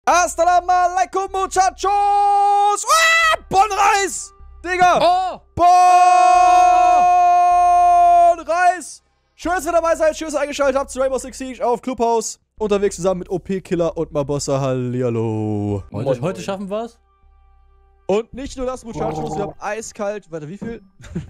Assalamu alaikum, muchachos! Ah, Bonreis! Digga! Oh! Bonreis! Schön, dass ihr dabei seid, schön, dass ihr eingeschaltet habt zu Rainbow Six Siege auf Clubhouse. Unterwegs zusammen mit OP-Killer und Mabossa. Hallihallo. Heute schaffen wir es? Und nicht nur das, Muchachos, wir haben eiskalt. Warte, wie viel?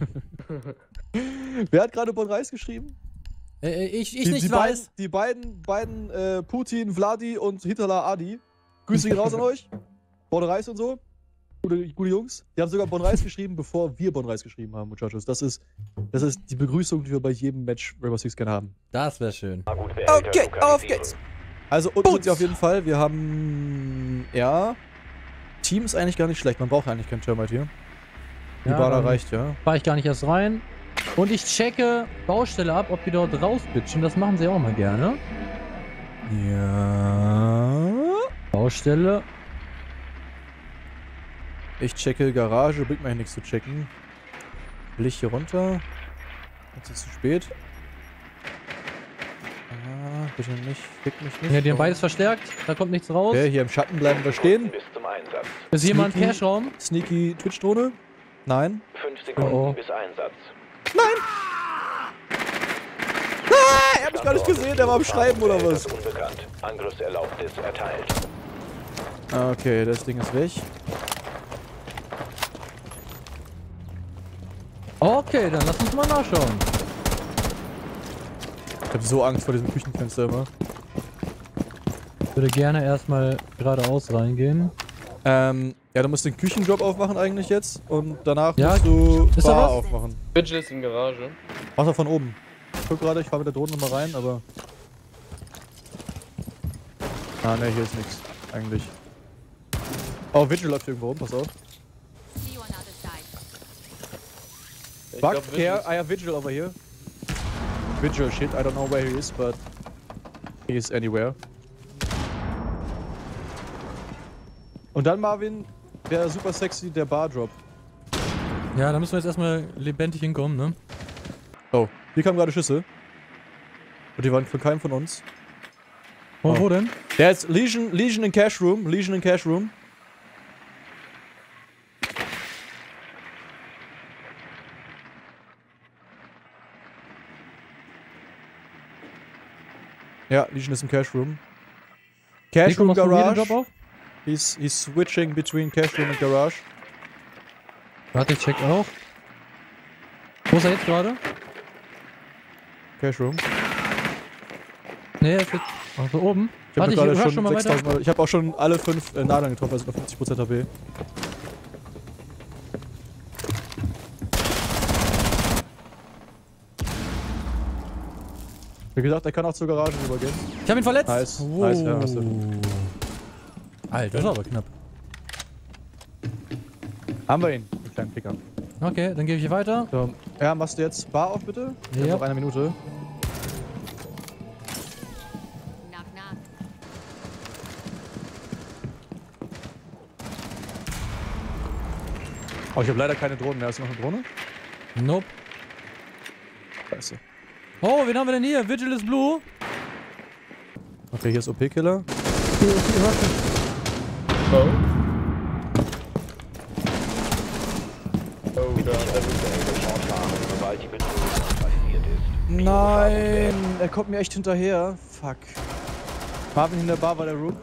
Wer hat gerade Bonreis geschrieben? Ich nicht weiß. Die beiden Putin, Vladi und Hitler Adi. Grüße gehen raus an euch. Bonreis und so. Gute Jungs. Die haben sogar Bonreis geschrieben, bevor wir Bonreis geschrieben haben, Muchachos. Das ist die Begrüßung, die wir bei jedem Match Rainbow Six gerne haben. Das wäre schön. Okay, auf geht's. Also, und sind sie auf jeden Fall. Wir haben, ja, Team ist eigentlich gar nicht schlecht. Man braucht eigentlich kein Termite hier. Die Bana reicht, ja. Fahr ich gar nicht erst rein. Und ich checke Baustelle ab, ob die dort rausbitchen. Das machen sie auch mal gerne. Ja. Baustelle. Ich checke Garage, bringt mir nichts zu checken. Will ich hier runter? Jetzt ist es zu spät. Ah, bitte nicht, fick mich nicht. Ja, die haben beides verstärkt, da kommt nichts raus. Okay, hier im Schatten bleiben wir stehen. Bis zum Einsatz. Ist jemand im Cache-Raum? Sneaky Twitch-Drohne? Nein. 5 Sekunden Oh. bis Einsatz. Ah, er hat mich gar nicht gesehen, der war am Schreiben oder was? Unbekannt. Angriffserlaubnis erteilt. Okay, das Ding ist weg. Okay, dann lass uns mal nachschauen. Ich hab so Angst vor diesem Küchenfenster immer. Ich würde gerne erstmal geradeaus reingehen. Ja, du musst den Küchenjob aufmachen eigentlich jetzt und danach Ja, musst du ist da Bar was? aufmachen. Vigil ist in Garage. Mach doch von oben. Ich guck gerade, ich fahr mit der Drohne nochmal rein, aber... Ah, ne, hier ist nichts eigentlich. Oh, Vigil läuft irgendwo rum, pass auf. Ich Bug, glaub, Vigil here, ist- I have Vigil over here. Vigil, shit, I don't know where he is, but... He is anywhere. Und dann, Marvin, wäre super sexy der Bar-Drop. Ja, da müssen wir jetzt erstmal lebendig hinkommen, ne? Oh, hier kamen gerade Schüsse. Und die waren von keinem von uns. Wo denn? Der ist Legion in Cash Room. Legion in Cash Room. Ja, Legion ist im Cash Room. Cash Nico, Room machst du wieder den Garage. Job auf? He's switching between Cash Room und Garage. Warte, ich check auch. Wo ist er jetzt gerade? Cash Room. Ne, er ist jetzt... Also oben. Ich habe Warte, gerade ich schon schon mal weiter. 6000 Mal. Ich habe auch schon alle 5 Nadeln getroffen, also noch 50% HP. Wie gesagt, er kann auch zur Garage rübergehen. Ich hab ihn verletzt. Nice. Wow. Nice, ja, hast du. Alter, das war aber knapp. Haben wir ihn, den kleinen Picker. Okay, dann gebe ich hier weiter. So. Ja, machst du jetzt Bar auf, bitte? Wir haben Ja. noch eine Minute. Knock, knock. Oh, ich habe leider keine Drohnen mehr. Hast du noch eine Drohne? Nope. Scheiße. Oh, wen haben wir denn hier? Vigil is Blue. Okay, hier ist OP-Killer. Oh. Oh, da. Sobald die Bedrohung neutralisiert ist. Nein, er kommt mir echt hinterher. Fuck. Marvin in der Bar war der Rook.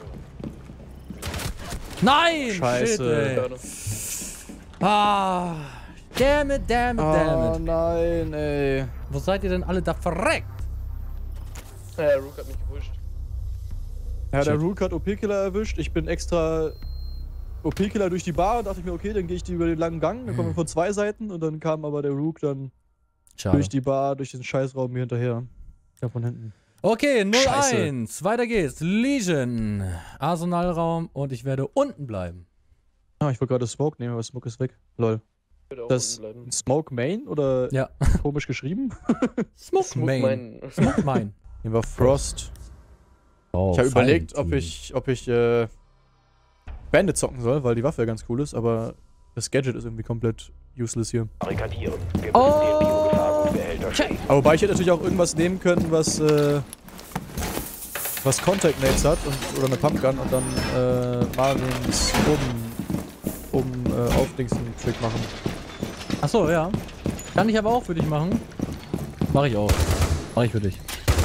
Nein! Scheiße. Shit, ey. Ah. Damn it, damn it, damn Oh it. nein, ey. Wo seid ihr denn alle da verreckt? Rook hat mich gepusht. Ja, der Shit. Rook hat OP-Killer erwischt. Ich bin extra OP-Killer durch die Bar und dachte ich mir, okay, dann gehe ich die über den langen Gang. Dann kommen wir von 2 Seiten und dann kam aber der Rook dann Schade. durch die Bar, durch den Scheißraum mir hinterher. Ja, von hinten. Okay, 0-1. Scheiße. Weiter geht's. Legion. Arsenalraum und ich werde unten bleiben. Ah, ich wollte gerade Smoke nehmen, aber Smoke ist weg. Lol. Ich würde auch Das unten bleiben. Smoke Main oder Ja. komisch geschrieben? Smoke Main. Smoke Main. Hier war Frost. Oh, Ich habe überlegt, fein. ob ich Bandit zocken soll, weil die Waffe ja ganz cool ist, aber das Gadget ist irgendwie komplett useless hier. Barrikadieren. Wir Oh. müssen den Biogefahrgutbehälter Check. schließen. Aber wobei ich hätte natürlich auch irgendwas nehmen können, was was Contact Nades hat oder eine Pumpgun und dann Marvins Aufdingsen-Trick machen. Achso, ja. Kann ich aber auch für dich machen. Mach ich auch. Mach ich für dich.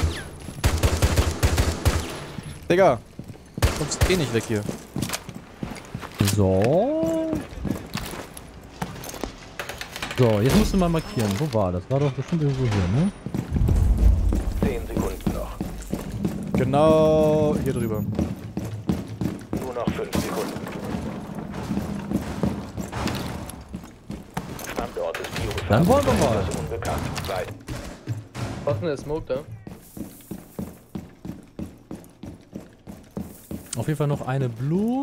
Digga, du kommst eh nicht weg hier. So. So, jetzt musst du mal markieren. Wo war das? War doch bestimmt irgendwo hier, ne? 10 Sekunden noch. Genau hier drüber. Nur noch 5 Sekunden. Standort des Biogefahr. Dann wollen wir mal. Das ist unbekannt. Zeit. Was denn der Smoke da? Auf jeden Fall noch eine Blue.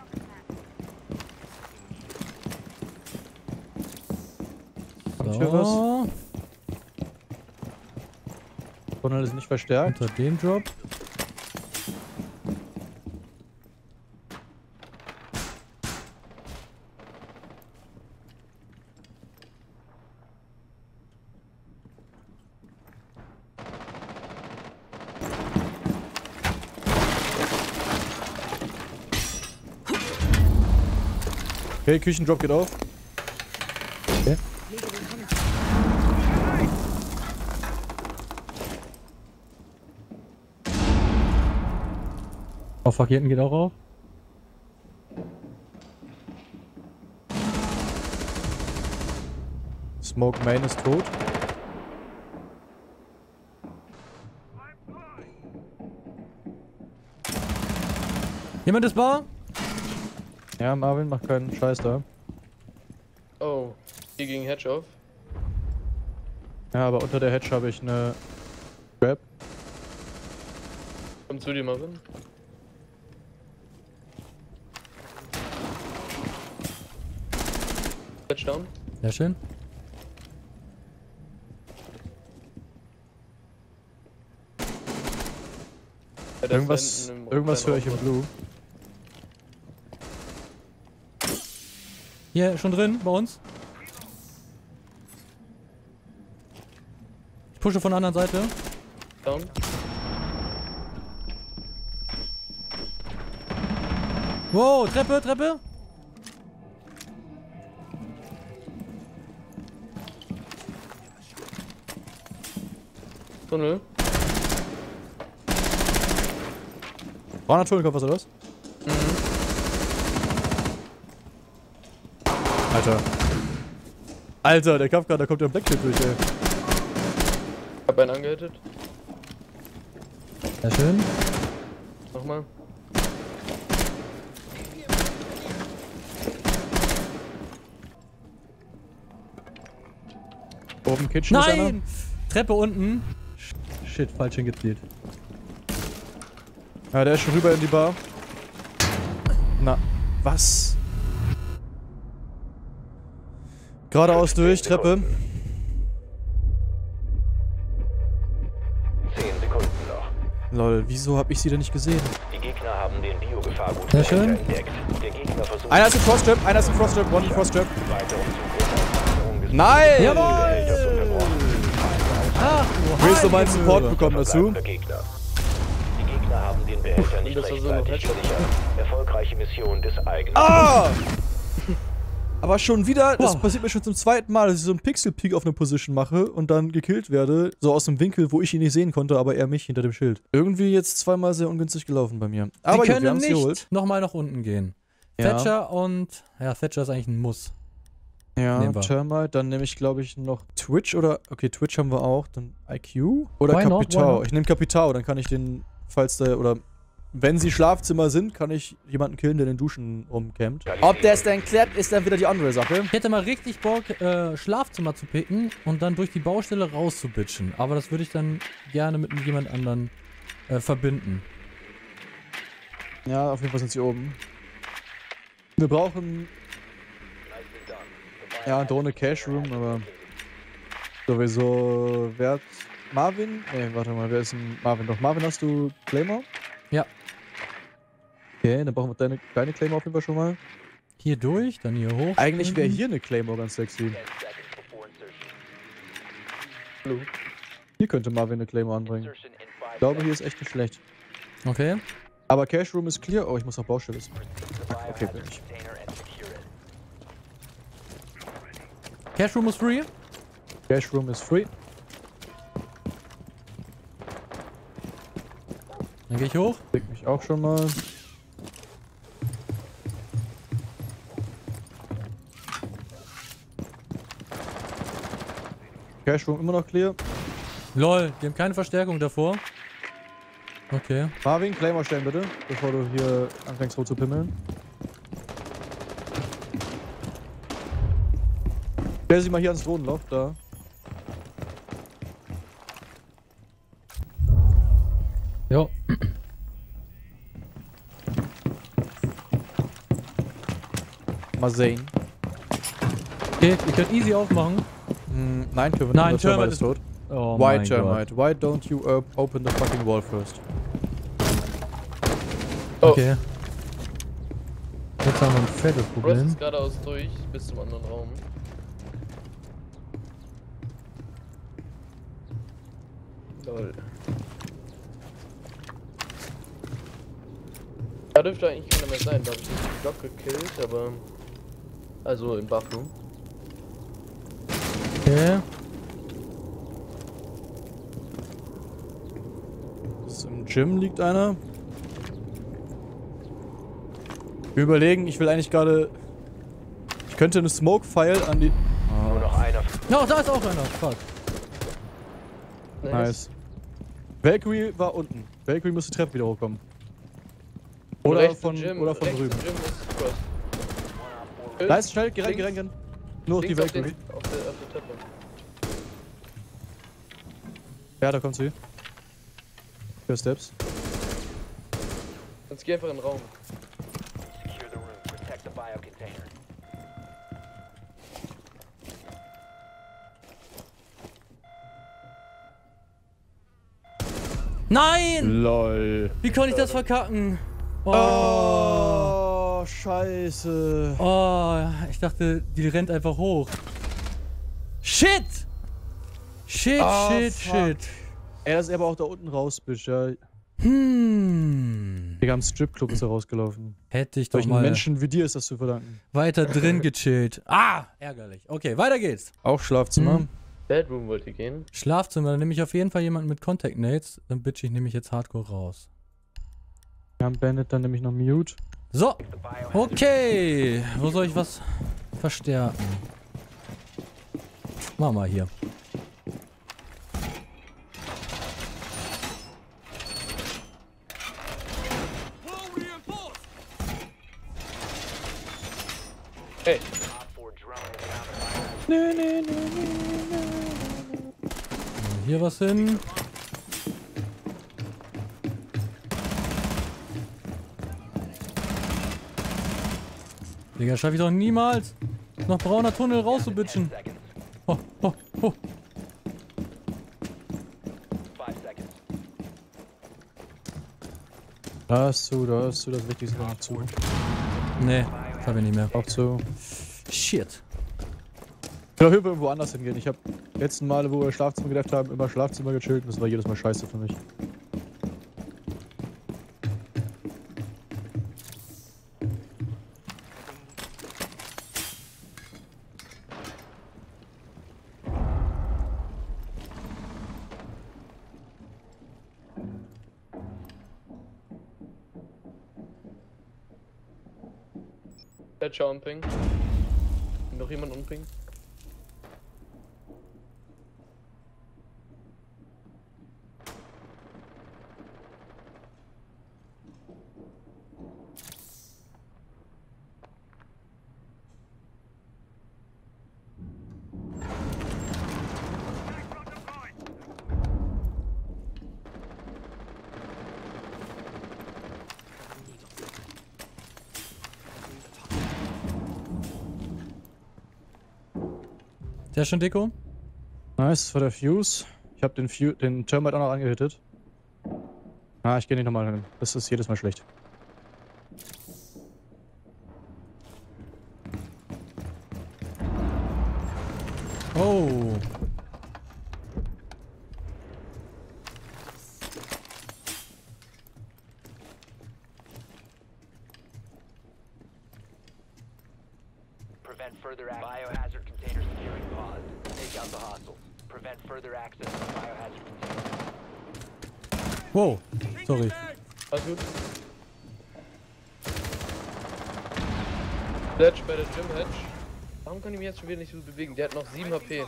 Kommt hier was? Tunnel ist nicht verstärkt. Unter dem Drop. Okay, Küchendrop geht auf. Okay. Oh fuck, hier hinten geht auch auf. Smoke Main ist tot. Jemand ist bar? Ja, Marvin macht keinen Scheiß da. Oh, die ging Hedge auf. Ja, aber unter der Hedge habe ich eine Trap. Komm zu dir, Marvin. Hedge down. Sehr schön. Ja, das Irgendwas, da hinten im irgendwas höre kleinen ich im Raum. Blue. Hier, schon drin, bei uns. Ich pushe von der anderen Seite. Down. Wow, Treppe, Treppe. Tunnel. Tunnelkopf, was ist das? Alter. Alter, der Kafka, da kommt der Blackpit durch, ey. Hab einen angehittet. Sehr schön. Nochmal. Oben Kitchen ist einer. Nein! Treppe unten. Shit, falsch hingezielt. Ja, der ist schon rüber in die Bar. Na, was? Geradeaus durch, Treppe. 10 Sekunden noch. Lol, wieso hab ich sie denn nicht gesehen? Die Gegner haben den Biogefahrgut Sehr schön. entdeckt. Der Gegner versucht Einer ist im Frosttrap, einer ist im Frosttrap, one in Frosttrap. weiter Umzug. Nein! Jawohl! Ach, du Willst du meinen heilige Support Möhre. bekommen dazu? Gegner. Die Gegner haben den Behälter nicht das war so rechtzeitig noch gesichert. Erfolgreiche Mission des eigenen. Ah! Aber schon wieder, das Wow. passiert mir schon zum zweiten Mal, dass ich so einen Pixel-Peek auf eine Position mache und dann gekillt werde. So aus dem Winkel, wo ich ihn nicht sehen konnte, aber er mich hinter dem Schild. Irgendwie jetzt zweimal sehr ungünstig gelaufen bei mir. Aber Wir gut, wir können haben's geholt. nicht nochmal nach unten gehen. Ja. Thatcher und... Ja, Thatcher ist eigentlich ein Muss. Ja, Nehmen wir. Termite, dann nehme ich glaube ich noch Twitch oder... Okay, Twitch haben wir auch, dann IQ oder Why not? Why Capitao. not? Ich nehme Capitao, dann kann ich den, falls der, oder wenn sie Schlafzimmer sind, kann ich jemanden killen, der in den Duschen rumcampt. Ob der es dann klärt, ist dann wieder die andere Sache. Ich hätte mal richtig Bock, Schlafzimmer zu picken und dann durch die Baustelle rauszubitchen. Aber das würde ich dann gerne mit jemand anderen verbinden. Ja, auf jeden Fall sind sie oben. Wir brauchen... Ja, Drohne Cash Room, aber... Sowieso... Wer hat... Marvin? Ne, warte mal, wer ist denn Marvin? Doch, Marvin, hast du Claymore? Ja. Okay, dann brauchen wir deine Claymore auf jeden Fall schon mal. Hier durch, dann hier hoch. Eigentlich wäre hier eine Claymore ganz sexy. Blue. Hier könnte Marvin eine Claymore anbringen. Ich glaube, hier ist echt nicht schlecht. Okay. Aber Cash Room ist clear. Oh, ich muss auf Baustelle. Okay, bin ich. Cash Room ist free. Cash Room ist free. Dann gehe ich hoch. Leg mich auch schon mal. Cash Room immer noch clear. Lol, die haben keine Verstärkung davor. Okay. Marvin, Claymore stellen bitte, bevor du hier anfängst rumzupimmeln. Stell sie mal hier ans Drohnenloch, da. Jo. Mal sehen. Okay, ihr könnt easy aufmachen. Nein, können wir Nein, nicht. Der Termite ist tot. Oh Why, mein Termite? Why don't you open the fucking wall first? Oh, Okay. Jetzt haben wir ein fettes Ross Problem. ist geradeaus durch bis zum anderen Raum. Lol. Da dürfte eigentlich keiner mehr sein, da hab ich den Block gekillt, aber... Also im Buffroom. Okay. Im Gym liegt einer. Wir überlegen, ich will eigentlich gerade... Ich könnte eine Smoke-File an die... Nur noch einer. Ja, da ist auch einer. Fuck. Nice. Valkyrie war unten. Valkyrie muss die Treppe wieder hochkommen. Oder von drüben. Rechts im Gym ist Cross. Nice, schnell, geh rein. Nur noch die Links auf, Valkyrie. auf der Treppe. Ja, da kommt sie. 4 Steps. Jetzt geh einfach in den Raum. Secure the room. Protect the biocontainer. Nein! LOL. Wie konnte ich das verkacken? Oh, scheiße. Oh, ich dachte, die rennt einfach hoch. Shit! Shit, Oh, shit, fuck. shit. Ey, das ist aber auch da unten raus, Bisch, ja. Hm. Digga, am Stripclub ist er rausgelaufen. Hätte ich doch Solchen mal Menschen wie dir ist das zu verdanken. weiter drin gechillt. Ah, ärgerlich. Okay, weiter geht's. Auch Schlafzimmer. Bedroom wollte gehen. Schlafzimmer, dann nehme ich auf jeden Fall jemanden mit Contact Nades. Dann bitch ich nämlich jetzt hardcore raus. Wir haben Bandit dann nämlich noch Mute. So, okay. Wo soll ich was verstärken? Mach mal hier. Hey, Hier was hin. Digga, schaffe ich doch niemals. Noch brauner Tunnel raus zu bitchen. Oh, oh, oh. 5 seconds. Da hast du, das Wichtigste noch zu. Nee, das hab ich nicht mehr. Auch zu. Shit. Ich will irgendwo anders hingehen. Ich habe letzten Male, wo wir Schlafzimmer gedacht haben, immer Schlafzimmer gechillt und das war jedes Mal scheiße für mich. der Jumping. Noch jemand umbringen? Sehr schön, Deko. Nice, das war der Fuse. Ich habe den Termite auch noch angehittet. Ah, ich gehe nicht nochmal hin. Das ist jedes Mal schlecht. Oh. Prevent further biohazard container securing paused. Take out the hostiles. Prevent further access to the biohazard container. Wow. Sorry. Alles gut. Sledge bei der Gym Hedge. Warum kann ich mich jetzt schon wieder nicht so bewegen? Der hat noch 7 HP.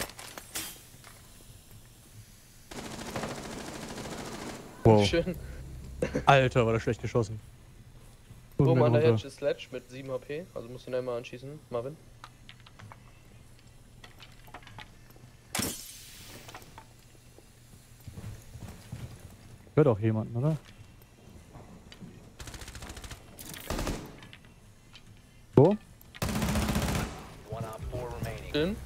Wow. Schön. Alter, war das schlecht geschossen. Oben an der runter. Hedge ist Sledge mit 7 HP. Also musst du ihn einmal anschießen, Marvin. Hört auch jemanden, oder? Wo? One op 4 remaining. Schön.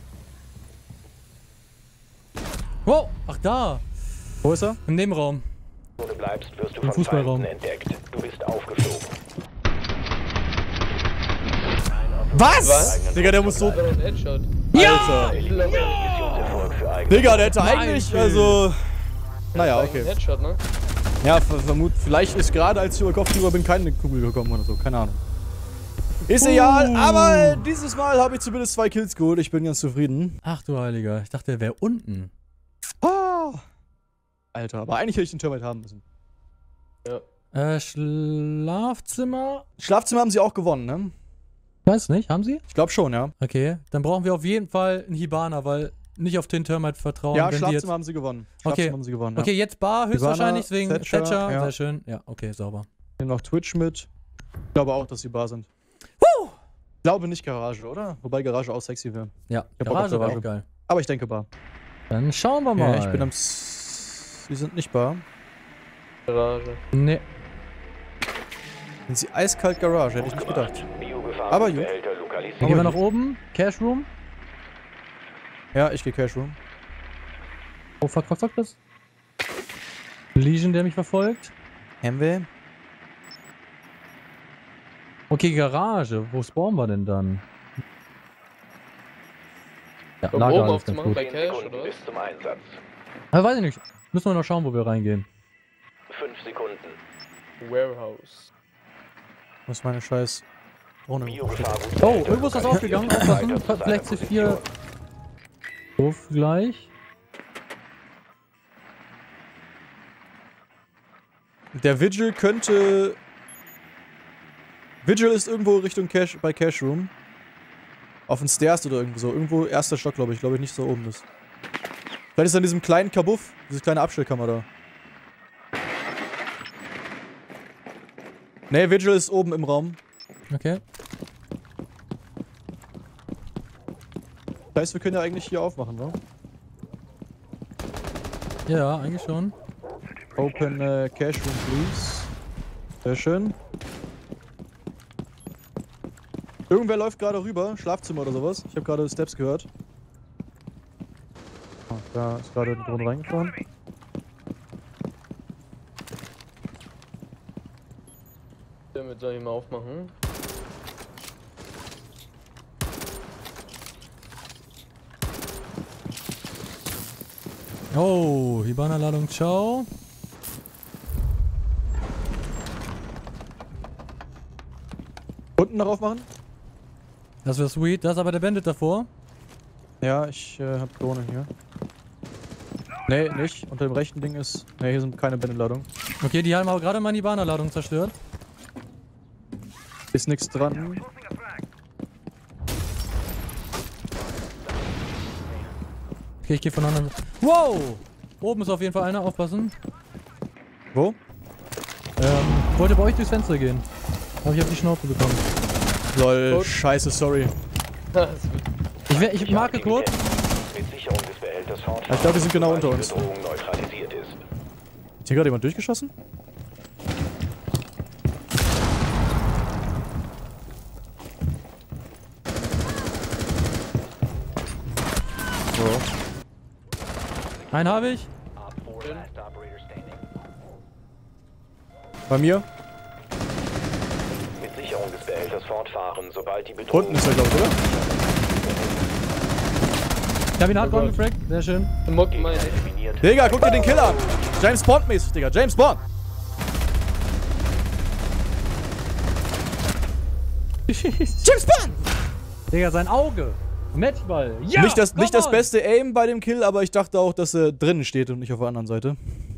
Wow. Ach, da. Wo ist er? Im Nebenraum. Wo du bleibst, wirst du Im von Fußballraum. Feinden entdeckt. Du bist aufgeflogen. Was? Digga, der muss so... Das war ein Headshot. Alter. Missionserfolg für eigene. Digga, der hätte eigentlich, also... Naja, Ein okay. Headshot, ne? Ja, vielleicht ist gerade als ich über Kopf drüber bin keine Kugel gekommen oder so, keine Ahnung. Ist egal, aber dieses Mal habe ich zumindest 2 Kills geholt, ich bin ganz zufrieden. Ach du Heiliger. Ich dachte, der wäre unten. Ah. Alter, aber eigentlich hätte ich den Termite haben müssen. Ja. Schlafzimmer? Schlafzimmer haben sie auch gewonnen, ne? Weiß nicht. Haben sie? Ich glaube schon, ja. Okay. Dann brauchen wir auf jeden Fall einen Hibana, weil nicht auf den Termite vertrauen. Ja, wenn die Schlafzimmer jetzt... haben sie gewonnen. Okay. Schlafzimmer haben sie gewonnen, ja. Okay, jetzt Bar höchstwahrscheinlich wegen Thatcher, Thatcher. ja. Sehr schön. Ja, okay, sauber. Nehmen noch Twitch mit. Ich glaube auch, dass sie bar sind. Ich glaube nicht Garage, oder? Wobei Garage auch sexy wäre. Ja, hab Bock auf Garage wäre Garage. auch geil. Aber ich denke bar. Dann schauen wir mal. Ja, ich bin am... Sie sind nicht bar. Garage. Nee. Sind sie eiskalt Garage, hätte ich nicht gedacht. Biogefahr Aber gut. Behälter lokalisiert. Dann gehen wir nach oben. Cash Room. Ja, ich gehe Cash Room. Oh, fuck, das. Legion, der mich verfolgt. MW. Okay, Garage. Wo spawnen wir denn dann? Ja, Um Lager oben ist ganz aufzumachen gut. bei 10 Cash, Sekunden oder was? bis zum Einsatz. Aber weiß ich nicht. Müssen wir noch schauen, wo wir reingehen. 5 Sekunden. Warehouse. Was ist meine Scheiß... Ohne. Biogefahr Oh, irgendwo ist was aufgegangen. Aufpassen. Vielleicht C4. Doof gleich. Der Vigil könnte... Vigil ist irgendwo Richtung Cash, bei Cash Room. Auf den Stairs oder irgendwo so. Irgendwo erster Stock, glaube ich. Glaube ich nicht so oben ist. Vielleicht ist er in diesem kleinen Kabuff. Diese kleine Abstellkammer da. Ne, Vigil ist oben im Raum. Okay. Das heißt, wir können ja eigentlich hier aufmachen, wa? Ja, eigentlich schon. Open Cash Room, please. Sehr schön. Irgendwer läuft gerade rüber. Schlafzimmer oder sowas. Ich habe gerade Steps gehört. Oh, da ist gerade eine Drohne reingefahren. Damit soll ich mal aufmachen. Oh, Hibana-Ladung, ciao. Unten noch aufmachen? Das wäre sweet. Da ist aber der Bandit davor. Ja, ich hab Drohne hier. Nee, nicht. Unter dem rechten Ding ist... Ne, hier sind keine Bandenladung. Okay, die haben aber gerade meine Hibana-Ladung zerstört. Ist nichts dran. Okay, ich gehe von anderen. Wow! Oben ist auf jeden Fall einer, aufpassen. Wo? Wollte bei euch durchs Fenster gehen. Aber ich hab die Schnauze bekommen. Lol, Gut. scheiße, sorry. Ich marke kurz. Mit Sicherung des Behälters fortfahren, Ich glaube, die sind genau sobald unter die uns. Bedrohung neutralisiert ist. Ist hier gerade jemand durchgeschossen? So. Einen habe ich. Op 4 last operator standing. Bei mir? Mit Sicherung des Behälters fortfahren, sobald die Bedrohung... Unten ist er, glaube ich, oder? Ich habe ihn hardcore gefragt. Sehr schön. Muck meine. eliminiert. Digga, guck dir den Kill an! James Bond mäßig, Digga. James Bond! James Bond! Digga, sein Auge. Matchball. Ja! Nicht das come on! beste Aim bei dem Kill, aber ich dachte auch, dass er drinnen steht und nicht auf der anderen Seite.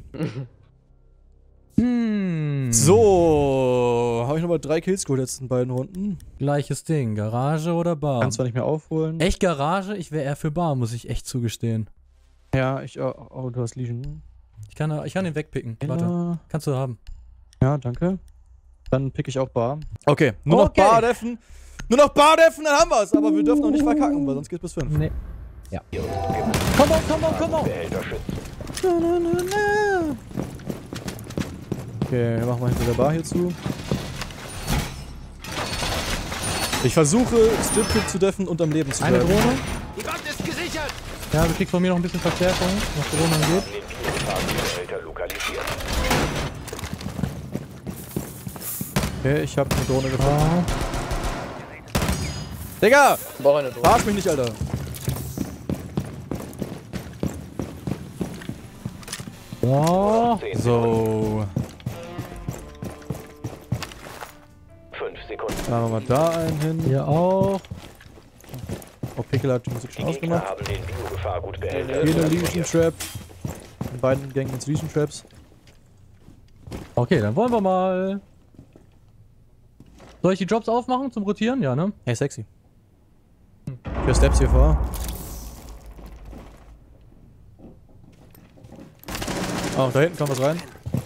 So, habe ich nochmal 3 Kills geholt letzten beiden Runden. Gleiches Ding. Garage oder Bar? Kann zwar nicht mehr aufholen. Echt Garage? Ich wäre eher für Bar, muss ich echt zugestehen. Ja, oh, du hast Legion. Ich kann den wegpicken. Warte. Kannst du haben. Ja, danke. Dann pick ich auch Bar. Okay, nur Okay. noch Bar-Deffen. Nur noch Bar-Deffen, dann haben wir's. Aber wir dürfen noch nicht verkacken, weil sonst geht's bis 5. Nee. Ja. Komm on! Okay, machen wir hinter der Bar hier zu. Ich versuche, Strip-Kick zu deffen und am Leben zu Eine bleiben. Drohne. Die Wand ist gesichert! Ja, du kriegst von mir noch ein bisschen Verstärkung, was Drohnen angeht. Okay, ich hab eine Drohne gefunden. Ah. Digga! Ich brauche eine Drohne. Verarsch mich nicht, Alter. Oh. So. 5 Sekunden. Machen wir mal da einen hin. Hier auch. Oh, Pickel hat die Musik schon Die Gegner ausgemacht. haben den Biogefahrgutbehälter. Hier eine Legion Trap. In beiden Gängen ins Legion Traps. Okay, dann wollen wir mal. Soll ich die Jobs aufmachen zum Rotieren? Ja, ne? Hey, sexy. Ich höre Steps hier vor. Oh, da hinten kommt was rein.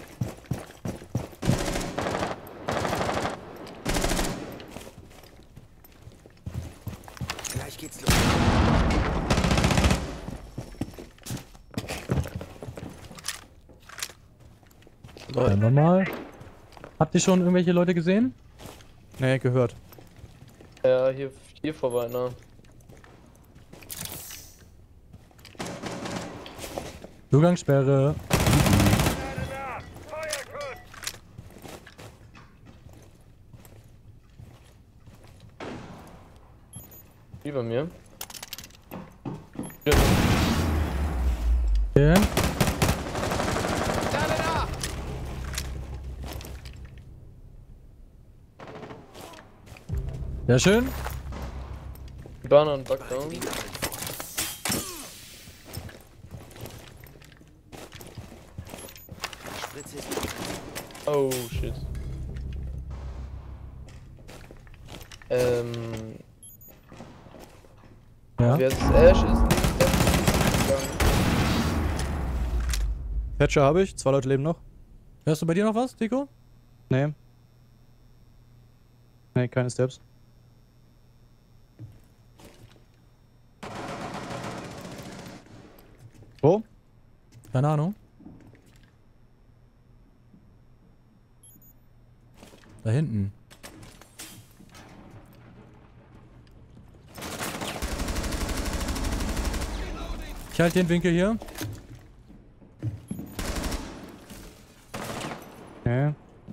Gleich geht's los. Wollen wir mal. Habt ihr schon irgendwelche Leute gesehen? Nee, gehört. Ja, hier vorbei, ne? Zugangssperre. Wie bei mir. Okay. Sehr schön. Die Bahn und Backdown. Spritze ist Oh shit. Ja. Wer ist Ash ist nicht Patcher habe ich. 2 Leute leben noch. Hörst du bei dir noch was, Tico? Nee. Nee, keine Steps. Wo? Keine Ahnung. Da hinten. Ich halte den Winkel hier. Nee.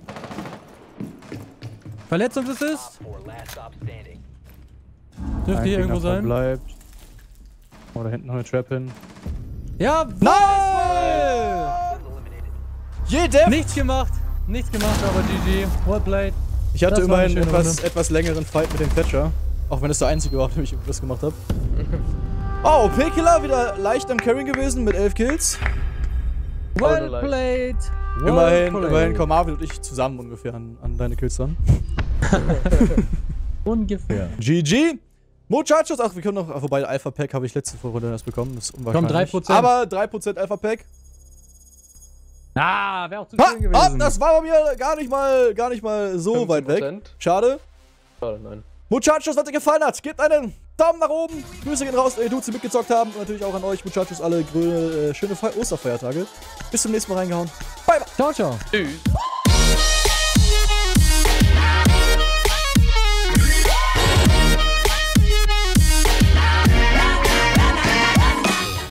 Verletzungsassist. 4 last stop standing. Dürfte Ein hier irgendwo Gegner sein. bleibt. Oh, da hinten noch eine Trap hin. Ja, Nein! Eliminated. Jeder! nichts gemacht. Nichts gemacht, aber GG. Well played. Ich hatte Das war eine immerhin schöne etwas längeren Fight mit dem Thatcher. Auch wenn es der einzige war, dem ich das gemacht habe. Oh, P-Killer wieder leicht am Carrying gewesen mit 11 Kills. Well leicht. played. Well Immerhin played. kommen Marvin und ich zusammen ungefähr an deine Kills dann. Ungefähr. GG! Muchachos, ach, wir können noch, wobei Alpha Pack habe ich letzte Runde erst bekommen, das ist unwahrscheinlich. Komm, 3%. Aber 3% Alpha Pack. Ah, wäre auch zu Ha, schön gewesen. das war bei mir gar nicht mal so weit weg. 15%. Schade. Schade, nein. Muchachos, was dir gefallen hat, gebt einen Daumen nach oben. Grüße gehen raus, Dudes, die mitgezockt haben. Und natürlich auch an euch, Muchachos, alle schöne Osterfeiertage. Bis zum nächsten Mal reingehauen. Bye, bye. Ciao, ciao. Tschüss.